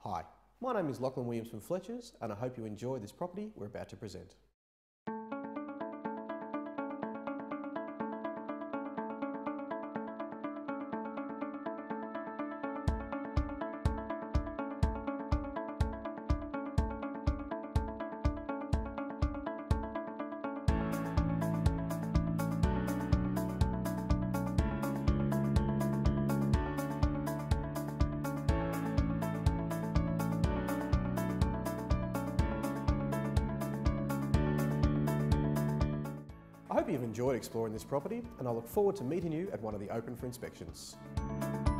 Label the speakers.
Speaker 1: Hi, my name is Lachlan Williams from Fletchers and I hope you enjoy this property we're about to present. I hope you've enjoyed exploring this property and I look forward to meeting you at one of the open for inspections.